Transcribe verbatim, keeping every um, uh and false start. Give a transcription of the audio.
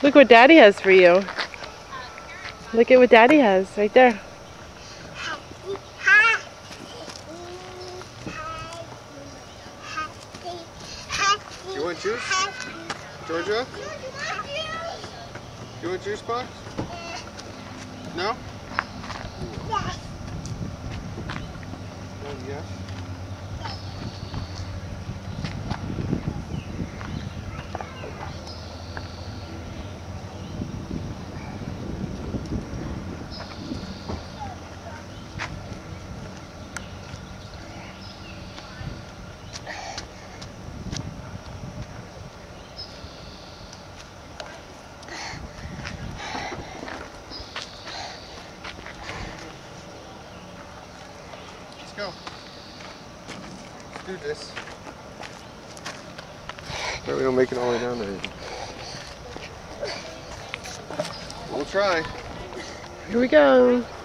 Look what Daddy has for you. Look at what Daddy has right there. You want juice? Georgia? You want juice box? No? Yes. Oh, yes. Go. Let's do this. But we don't make it all the way down there. We'll try. Here we go.